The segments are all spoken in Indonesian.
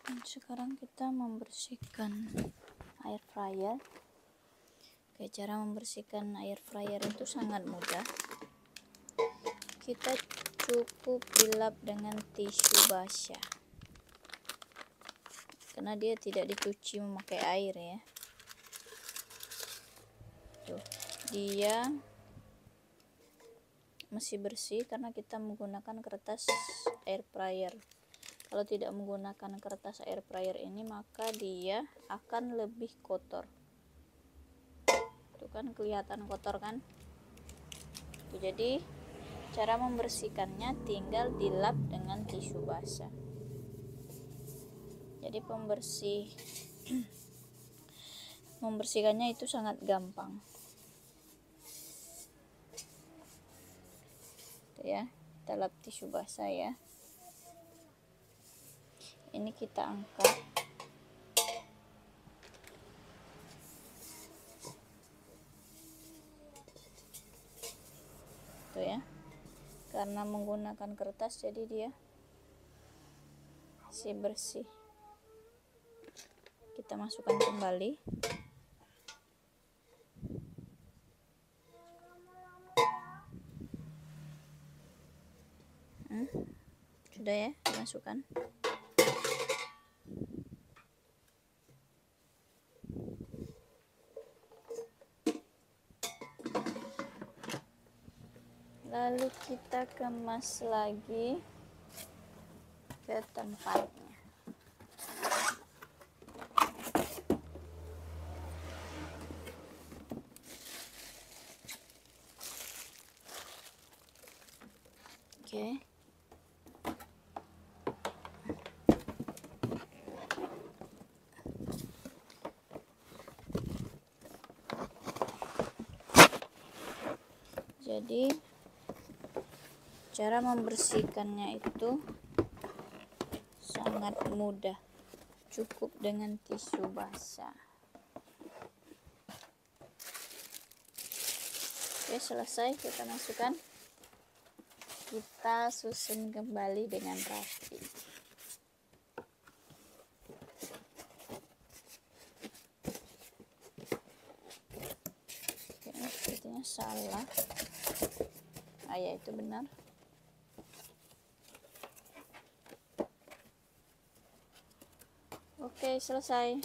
Sekarang kita membersihkan air fryer. Oke, cara membersihkan air fryer itu sangat mudah. Kita cukup dilap dengan tisu basah, karena dia tidak dicuci memakai air ya. Tuh, dia masih bersih karena kita menggunakan kertas air fryer. Kalau tidak menggunakan kertas air fryer ini, maka dia akan lebih kotor. Itu kan kelihatan kotor kan? Tuh, jadi cara membersihkannya tinggal dilap dengan tisu basah. Jadi membersihkannya itu sangat gampang. Tuh ya, kita lap tisu basah ya. Ini kita angkat. Tuh ya. Karena menggunakan kertas jadi dia masih bersih. Kita masukkan kembali. Sudah ya, dimasukkan. Lalu kita kemas lagi ke tempatnya. Oke. Jadi cara membersihkannya itu sangat mudah, cukup dengan tisu basah. Oke, selesai, kita masukkan. Kita susun kembali dengan rapi. Oke, sepertinya salah. Ya, itu benar. Oke, selesai.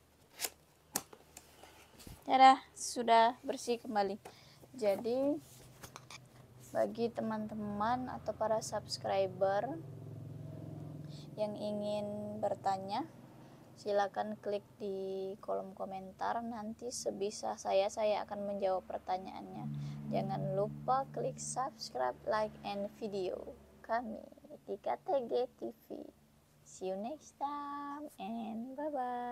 Dadah, sudah bersih kembali. Jadi bagi teman-teman atau para subscriber yang ingin bertanya, silakan klik di kolom komentar. Nanti sebisa saya akan menjawab pertanyaannya. Jangan lupa klik subscribe, like, and video kami di KTG TV. See you next time and bye-bye.